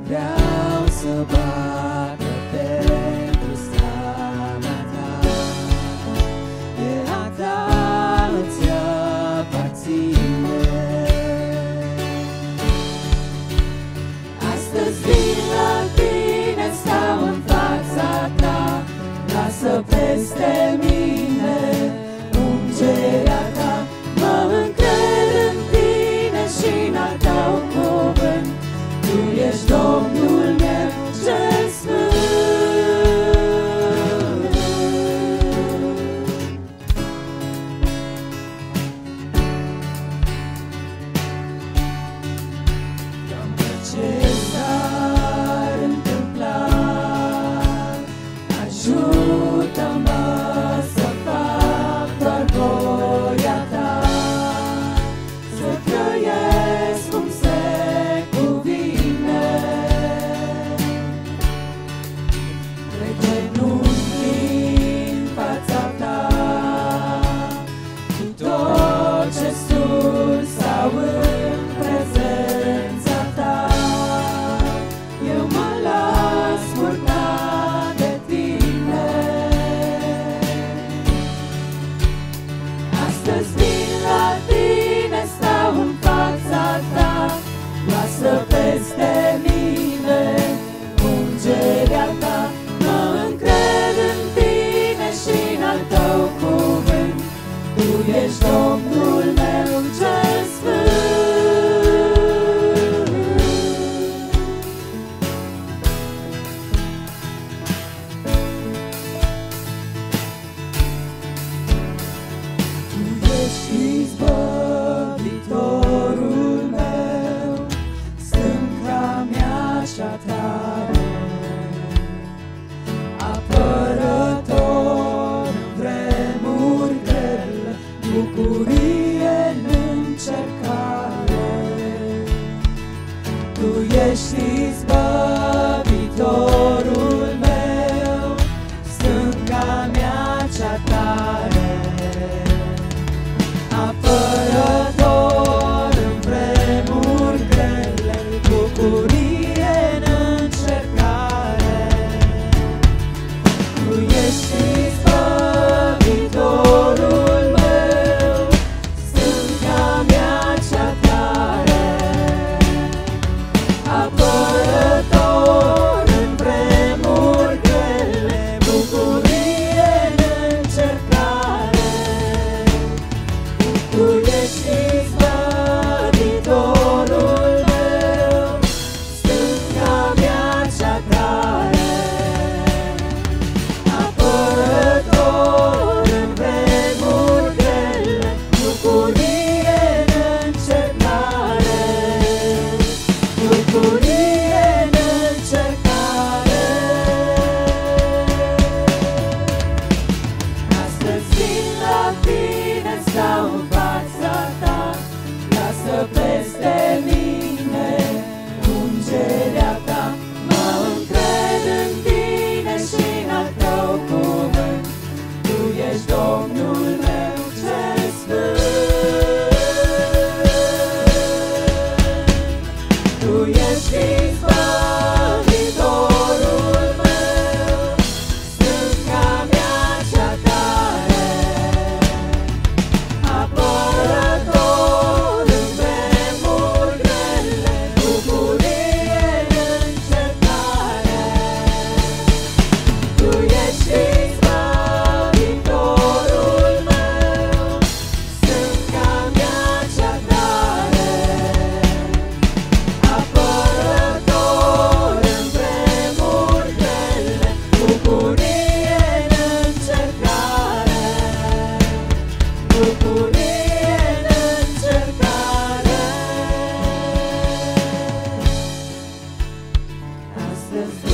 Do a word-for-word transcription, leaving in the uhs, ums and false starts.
vreau să bată pentru slava ta. E a ta, îți aparține. Astăzi vin la tine, stau în fața ta, lasă peste mine ungerea ta. Mă încred în tine și-n al tău cuvânt, tu ești Domnul meu cel sfânt. Ce s-ar întâmpla, ajută-mă să fac doar voia ta, să trăiesc cum se cuvine. Pe genunchi în fața ta, cu tot ce sunt sau în prezența ta, eu mă las purta de tine. Astăzi vin la tine, stau în fața ta, lasă peste mine ungerea ta. Mă încred în tine și-n al tău cuvânt, tu ești Domnul meu cel sfânt. Tu ești izbăvitorul meu, stânca mea cea tare, apărător în vremuri grele, bucurie în încercare. Tu ești izbăvitorul meu, stânga mea cea tare, apărător în vremuri grele, bucurie în încercare. Tu ești izbăvitorul meu, stânga mea cea tare, apărător în vremuri grele, bucurie în încercare. Tu ești izbăvitorul meu, stânga mea cea tare, apărător în vremuri grele, bucurie în încercare, bucurie în încercare. Astăzi vin la tine, stau în fața ta, lasă peste mine ungerea ta. Mă încred în tine și-n al tău cuvânt, tu ești Domnul meu cel sfânt. Tu ești izbăvitorul meu, stânga mea cea tare, apărător în vremuri grele, bucurie în încercare. Tu ești izbăvitorul meu, stânga mea cea tare, apărător în vremuri grele, bucurie în încercare, bucurie în încercare. Astăzi